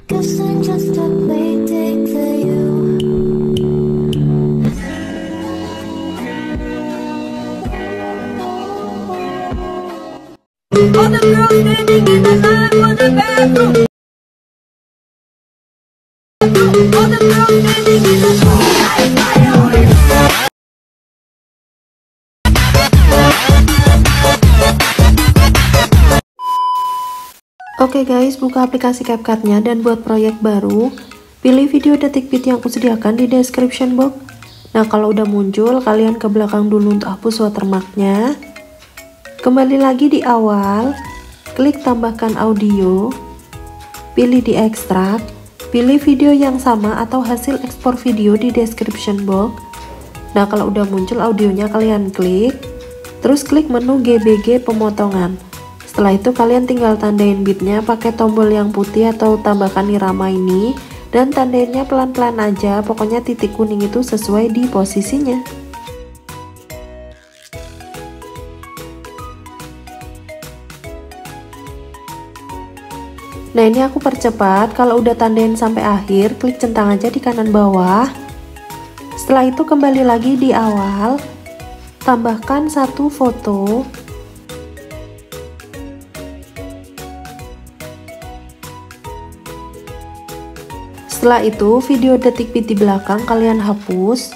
Guess I'm just a playdate for you. All the girls standing in the line for the bathroom. All the girls standing in the line. Oke guys, buka aplikasi CapCut-nya dan buat proyek baru. Pilih video detik yang aku sediakan di description box. Nah, kalau udah muncul, kalian ke belakang dulu untuk hapus watermarknya. Kembali lagi di awal, klik tambahkan audio. Pilih di ekstrak, pilih video yang sama atau hasil ekspor video di description box. Nah, kalau udah muncul audionya kalian klik, terus klik menu GBG pemotongan. Setelah itu kalian tinggal tandain bitnya pakai tombol yang putih atau tambahkan irama ini, dan tandainnya pelan-pelan aja, pokoknya titik kuning itu sesuai di posisinya. Nah, ini aku percepat. Kalau udah tandain sampai akhir, klik centang aja di kanan bawah. Setelah itu kembali lagi di awal, tambahkan satu foto. Setelah itu, video detik bit di belakang kalian hapus.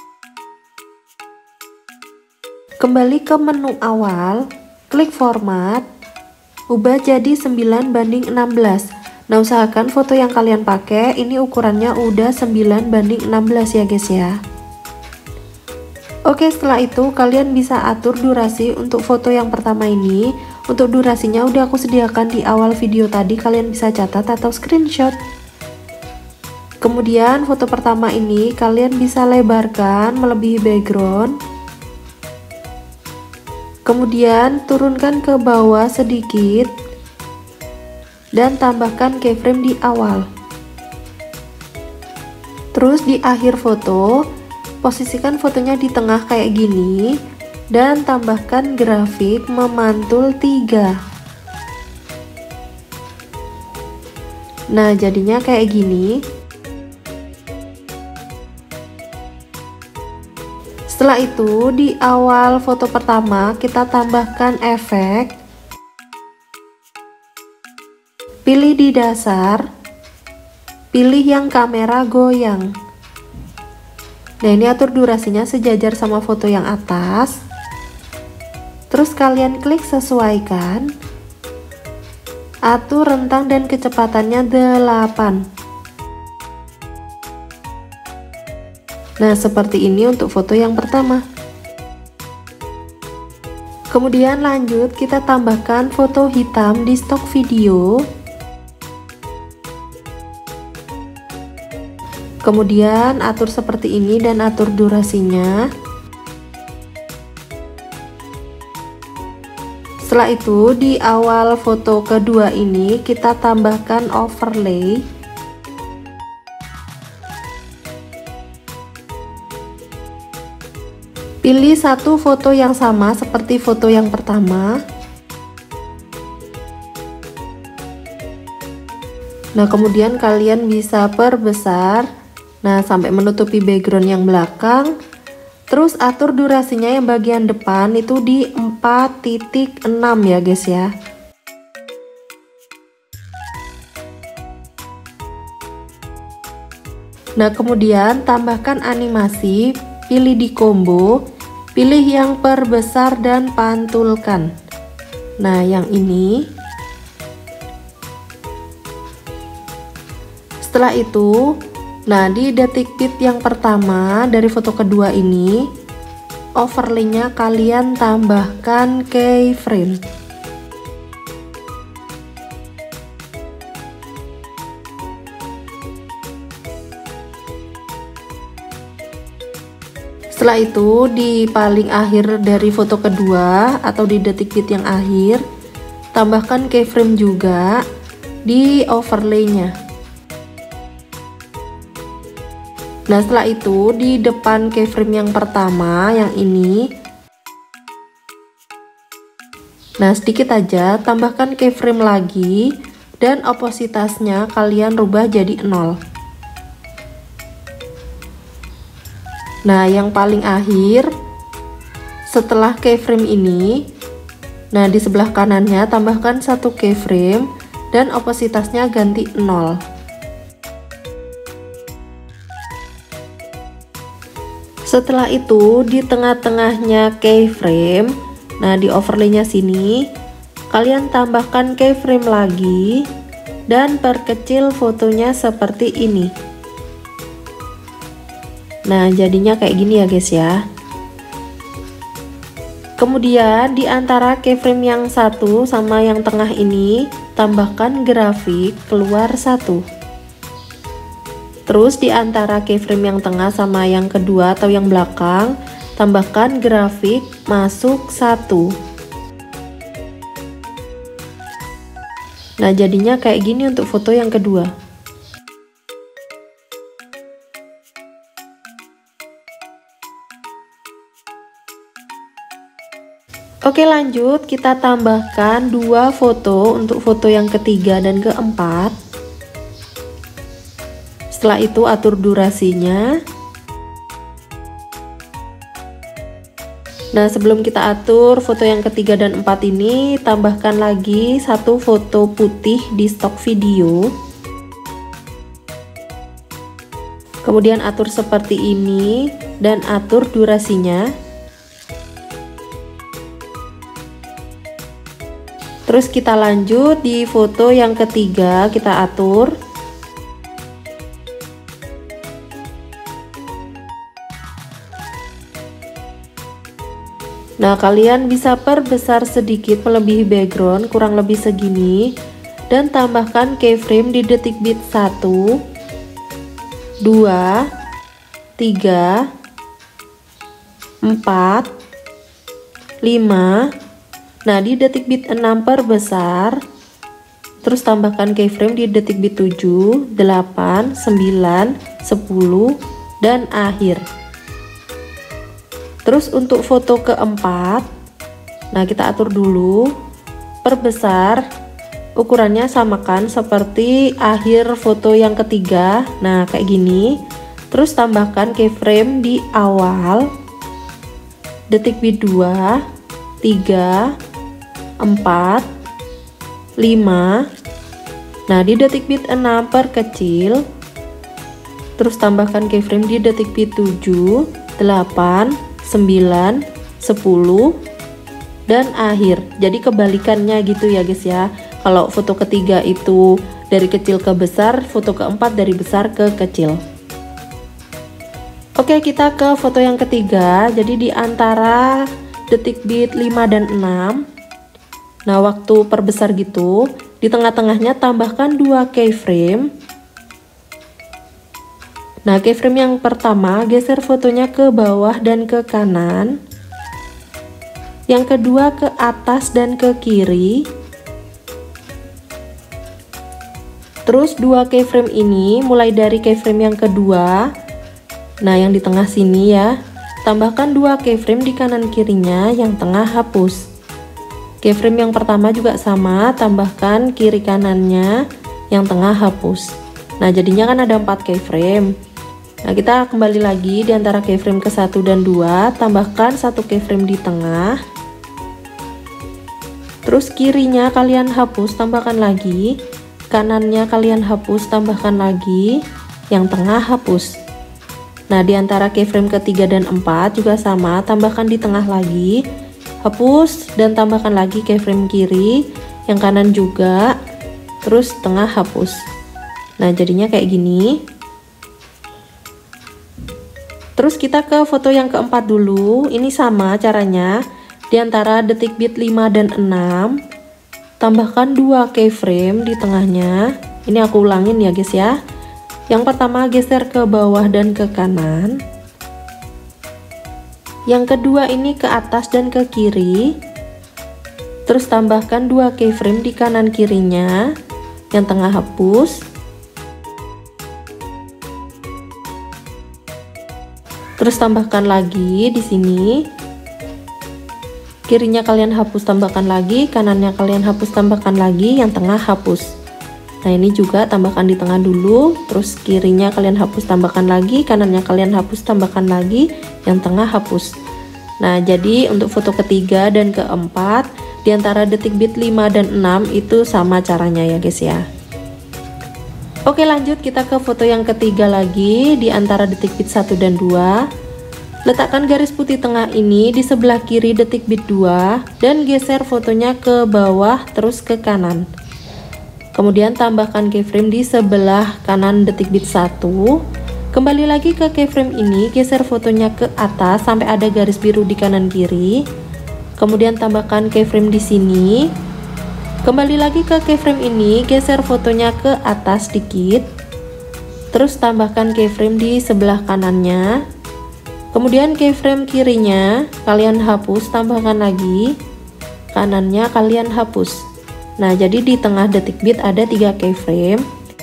Kembali ke menu awal, klik format, ubah jadi 9:16. Nah, usahakan foto yang kalian pakai ini ukurannya udah 9:16 ya guys ya. Oke, setelah itu kalian bisa atur durasi untuk foto yang pertama ini. Untuk durasinya udah aku sediakan di awal video tadi, kalian bisa catat atau screenshot. Kemudian foto pertama ini kalian bisa lebarkan melebihi background. Kemudian turunkan ke bawah sedikit dan tambahkan keyframe di awal. Terus di akhir foto, posisikan fotonya di tengah kayak gini dan tambahkan grafik memantul 3. Nah, jadinya kayak gini. Setelah itu, di awal foto pertama kita tambahkan efek. Pilih di dasar, pilih yang kamera goyang. Nah, ini atur durasinya sejajar sama foto yang atas. Terus kalian klik sesuaikan. Atur rentang dan kecepatannya 8. Nah, seperti ini untuk foto yang pertama. Kemudian lanjut kita tambahkan foto hitam di stok video. Kemudian atur seperti ini dan atur durasinya. Setelah itu di awal foto kedua ini kita tambahkan overlay. Pilih satu foto yang sama seperti foto yang pertama. Nah, kemudian kalian bisa perbesar. Nah, sampai menutupi background yang belakang. Terus atur durasinya yang bagian depan itu di 4.6 ya guys ya. Nah, kemudian tambahkan animasi, pilih di combo. Pilih yang perbesar dan pantulkan. Nah, yang ini. Setelah itu, nah di detik bit yang pertama dari foto kedua ini, overlaynya kalian tambahkan keyframe. Setelah itu di paling akhir dari foto kedua atau di detik bit yang akhir, tambahkan keyframe juga di overlaynya. Nah, setelah itu di depan keyframe yang pertama yang ini, nah sedikit aja tambahkan keyframe lagi dan opositasnya kalian rubah jadi 0. Nah, yang paling akhir setelah keyframe ini, nah di sebelah kanannya tambahkan 1 keyframe dan opositasnya ganti 0. Setelah itu di tengah-tengahnya keyframe, nah di overlaynya sini kalian tambahkan keyframe lagi dan perkecil fotonya seperti ini. Nah, jadinya kayak gini ya guys ya. Kemudian di antara keyframe yang satu sama yang tengah ini tambahkan grafik keluar 1. Terus di antara keyframe yang tengah sama yang kedua atau yang belakang tambahkan grafik masuk 1. Nah, jadinya kayak gini untuk foto yang kedua. Oke, lanjut kita tambahkan 2 foto untuk foto yang ketiga dan keempat. Setelah itu atur durasinya. Nah, sebelum kita atur foto yang ketiga dan 4 ini, tambahkan lagi 1 foto putih di stok video. Kemudian atur seperti ini dan atur durasinya. Terus kita lanjut di foto yang ketiga, kita atur. Nah, kalian bisa perbesar sedikit melebihi background kurang lebih segini dan tambahkan keyframe di detik bit 1, 2, 3, 4, 5. Nah, di detik bit 6 perbesar. Terus tambahkan keyframe di detik bit 7, 8, 9, 10 dan akhir. Terus untuk foto keempat, nah kita atur dulu, perbesar, ukurannya samakan seperti akhir foto yang ketiga, nah kayak gini. Terus tambahkan keyframe di awal, detik bit 2, 3, 4, 5. Nah, di detik bit 6 perkecil. Terus tambahkan keyframe di detik bit 7, 8, 9, 10 dan akhir. Jadi kebalikannya gitu ya guys ya. Kalau foto ketiga itu dari kecil ke besar, foto keempat dari besar ke kecil. Oke, kita ke foto yang ketiga. Jadi di antara detik bit 5 dan 6, nah waktu perbesar gitu, di tengah-tengahnya tambahkan 2 keyframe. Nah, keyframe yang pertama geser fotonya ke bawah dan ke kanan. Yang kedua ke atas dan ke kiri. Terus 2 keyframe ini mulai dari keyframe yang kedua. Nah, yang di tengah sini ya. Tambahkan 2 keyframe di kanan kirinya, yang tengah hapus. Keyframe yang pertama juga sama, tambahkan kiri kanannya, yang tengah hapus. Nah, jadinya kan ada 4 keyframe. Nah, kita kembali lagi di antara keyframe ke 1 dan 2, tambahkan 1 keyframe di tengah. Terus kirinya kalian hapus, tambahkan lagi. Kanannya kalian hapus, tambahkan lagi. Yang tengah hapus. Nah, di antara keyframe ketiga dan 4 juga sama, tambahkan di tengah lagi. Hapus dan tambahkan lagi keyframe kiri, yang kanan juga. Terus tengah hapus. Nah, jadinya kayak gini. Terus kita ke foto yang keempat dulu. Ini sama caranya. Di antara detik bit 5 dan 6, tambahkan 2 keyframe di tengahnya. Ini aku ulangin ya guys ya. Yang pertama geser ke bawah dan ke kanan. Yang kedua ini ke atas dan ke kiri. Terus tambahkan 2 keyframe di kanan kirinya. Yang tengah hapus. Terus tambahkan lagi di sini. Kirinya kalian hapus, tambahkan lagi, kanannya kalian hapus, tambahkan lagi, yang tengah hapus. Nah ini juga tambahkan di tengah dulu, terus kirinya kalian hapus tambahkan lagi, kanannya kalian hapus tambahkan lagi, yang tengah hapus. Nah jadi untuk foto ketiga dan keempat di antara detik bit 5 dan 6 itu sama caranya ya guys ya. Oke lanjut kita ke foto yang ketiga lagi di antara detik bit 1 dan 2. Letakkan garis putih tengah ini di sebelah kiri detik bit 2 dan geser fotonya ke bawah terus ke kanan. Kemudian tambahkan keyframe di sebelah kanan detik bit 1. Kembali lagi ke keyframe ini, geser fotonya ke atas sampai ada garis biru di kanan kiri. Kemudian tambahkan keyframe di sini. Kembali lagi ke keyframe ini, geser fotonya ke atas dikit. Terus tambahkan keyframe di sebelah kanannya. Kemudian keyframe kirinya kalian hapus, tambahkan lagi. Kanannya kalian hapus. Nah jadi di tengah detik bit ada 3 keyframe.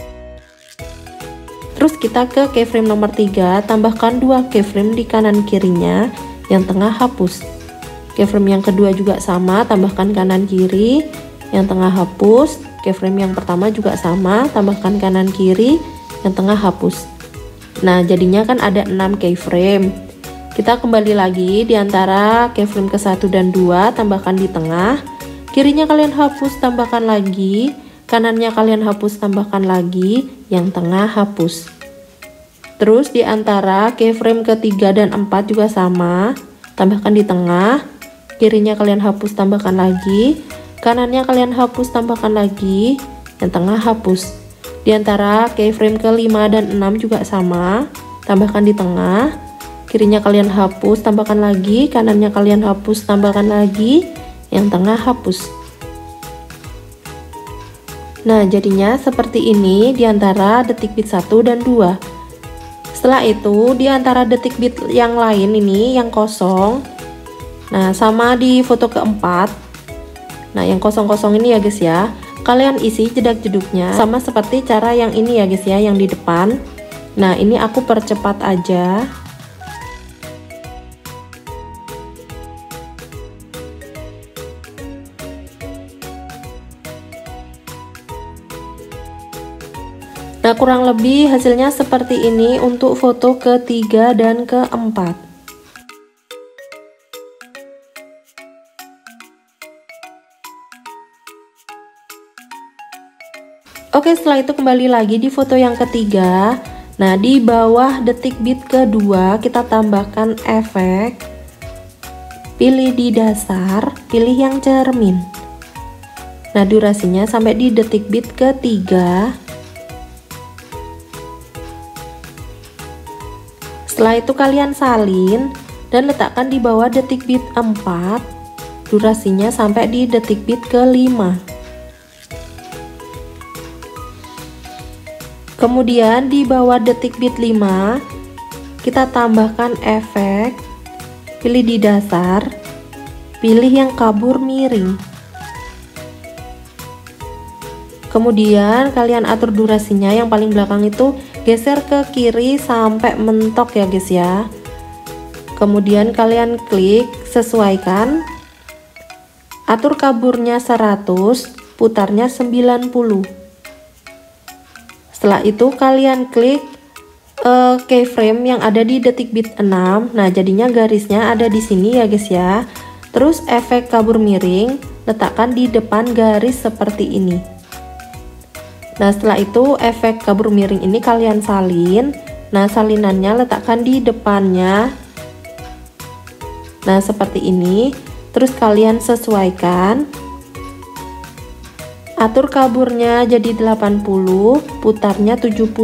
Terus kita ke keyframe nomor 3, tambahkan 2 keyframe di kanan kirinya, yang tengah hapus. Keyframe yang kedua juga sama, tambahkan kanan kiri, yang tengah hapus. Keyframe yang pertama juga sama, tambahkan kanan kiri, yang tengah hapus. Nah jadinya kan ada 6 keyframe. Kita kembali lagi di antara keyframe ke 1 dan 2, tambahkan di tengah. Kirinya kalian hapus, tambahkan lagi. Kanannya kalian hapus, tambahkan lagi. Yang tengah hapus. Terus di antara keyframe ketiga dan 4 juga sama. Tambahkan di tengah. Kirinya kalian hapus, tambahkan lagi. Kanannya kalian hapus, tambahkan lagi. Yang tengah hapus. Di antara keyframe ke-5 dan 6 juga sama. Tambahkan di tengah. Kirinya kalian hapus, tambahkan lagi. Kanannya kalian hapus, tambahkan lagi. Yang tengah hapus. Nah jadinya seperti ini di antara detik bit 1 dan 2. Setelah itu di antara detik bit yang lain ini yang kosong. Nah sama di foto keempat. Nah yang kosong-kosong ini ya guys ya, kalian isi jedak-jeduknya sama seperti cara yang ini ya guys ya, yang di depan. Nah ini aku percepat aja. Nah kurang lebih hasilnya seperti ini untuk foto ketiga dan keempat. Oke setelah itu kembali lagi di foto yang ketiga. Nah di bawah detik bit kedua kita tambahkan efek. Pilih di dasar, pilih yang cermin. Nah durasinya sampai di detik bit ketiga. Setelah itu kalian salin dan letakkan di bawah detik bit 4, durasinya sampai di detik bit ke-5. Kemudian di bawah detik bit 5, kita tambahkan efek, pilih di dasar, pilih yang kabur miring. Kemudian kalian atur durasinya, yang paling belakang itu geser ke kiri sampai mentok ya guys ya. Kemudian kalian klik sesuaikan, atur kaburnya 100, putarnya 90. Setelah itu kalian klik keyframe yang ada di detik bit 6. Nah jadinya garisnya ada di sini ya guys ya. Terus efek kabur miring letakkan di depan garis seperti ini. Nah setelah itu efek kabur miring ini kalian salin. Nah salinannya letakkan di depannya. Nah seperti ini. Terus kalian sesuaikan, atur kaburnya jadi 80, putarnya 70.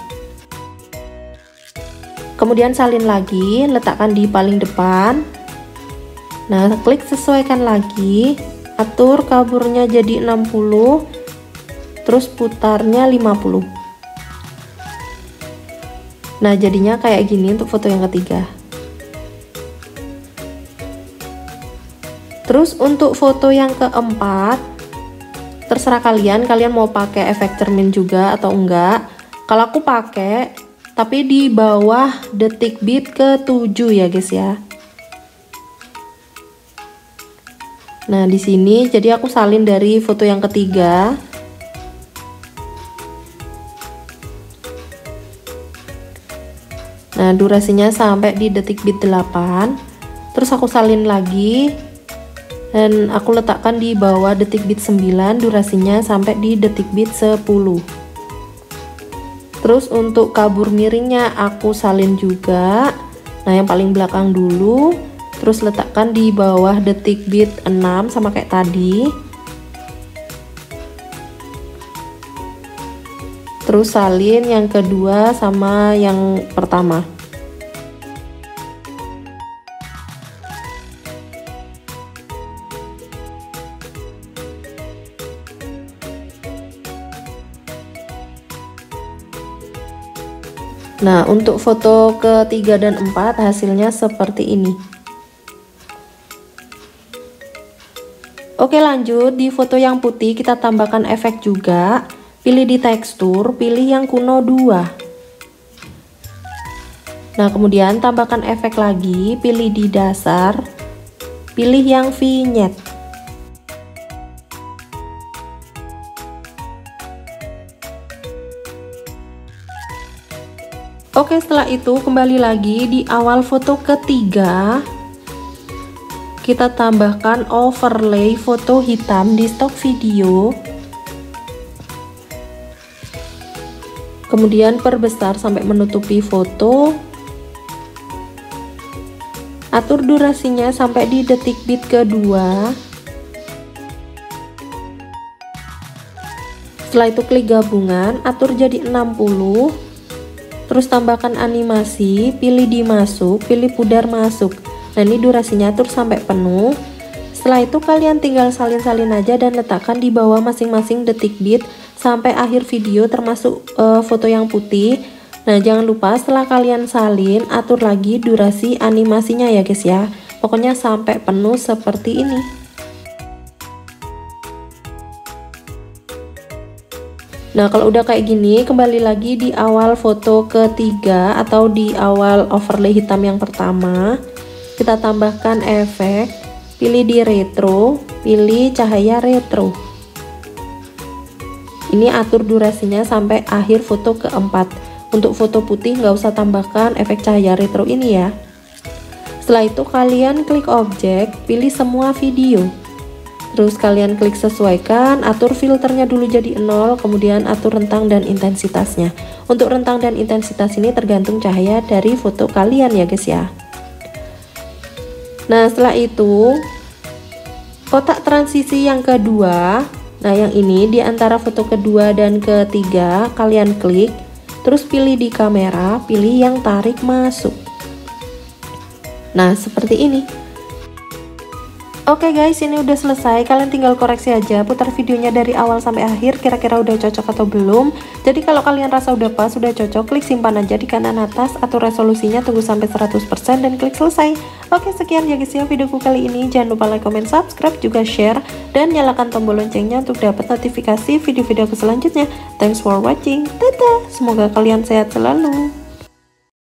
Kemudian salin lagi, letakkan di paling depan. Nah klik sesuaikan lagi, atur kaburnya jadi 60, terus putarnya 50. Nah jadinya kayak gini untuk foto yang ketiga. Terus untuk foto yang keempat, terserah kalian mau pakai efek cermin juga atau enggak. Kalau aku pakai, tapi di bawah detik bit ke-7 ya guys ya. Nah di sini jadi aku salin dari foto yang ketiga. Nah, durasinya sampai di detik bit 8. Terus aku salin lagi dan aku letakkan di bawah detik bit 9, durasinya sampai di detik bit 10. Terus untuk kabur miringnya aku salin juga. Nah, yang paling belakang dulu, terus letakkan di bawah detik bit 6 sama kayak tadi. Terus salin yang kedua sama yang pertama. Nah, untuk foto ketiga dan 4 hasilnya seperti ini. Oke, lanjut di foto yang putih kita tambahkan efek juga. Pilih di tekstur, pilih yang kuno 2. Nah, kemudian tambahkan efek lagi, pilih di dasar, pilih yang vignette. Oke, setelah itu kembali lagi di awal foto ketiga. Kita tambahkan overlay foto hitam di stok video. Kemudian perbesar sampai menutupi foto. Atur durasinya sampai di detik bit kedua. Setelah itu klik gabungan, atur jadi 60. Terus tambahkan animasi, pilih di masuk, pilih pudar masuk. Nah, ini durasinya atur sampai penuh. Setelah itu kalian tinggal salin-salin aja dan letakkan di bawah masing-masing detik bit sampai akhir video, termasuk foto yang putih. Nah, jangan lupa setelah kalian salin, atur lagi durasi animasinya ya guys ya. Pokoknya sampai penuh seperti ini. Nah, kalau udah kayak gini, kembali lagi di awal foto ketiga atau di awal overlay hitam yang pertama. Kita tambahkan efek, pilih di retro, pilih cahaya retro. Ini atur durasinya sampai akhir foto keempat. Untuk foto putih nggak usah tambahkan efek cahaya retro ini ya. Setelah itu kalian klik objek, pilih semua video. Terus kalian klik sesuaikan, atur filternya dulu jadi 0, kemudian atur rentang dan intensitasnya. Untuk rentang dan intensitas ini tergantung cahaya dari foto kalian ya guys ya. Nah, setelah itu kotak transisi yang kedua, nah yang ini di antara foto kedua dan ketiga kalian klik, terus pilih di kamera, pilih yang tarik masuk. Nah, seperti ini. Oke guys, ini udah selesai. Kalian tinggal koreksi aja, putar videonya dari awal sampai akhir, kira-kira udah cocok atau belum. Jadi kalau kalian rasa udah pas, udah cocok, klik simpan aja di kanan atas, atau resolusinya tunggu sampai 100% dan klik selesai. Oke, sekian ya guys ya videoku kali ini. Jangan lupa like, comment, subscribe, juga share, dan nyalakan tombol loncengnya untuk dapat notifikasi video-videoku selanjutnya. Thanks for watching. Dadah, semoga kalian sehat selalu.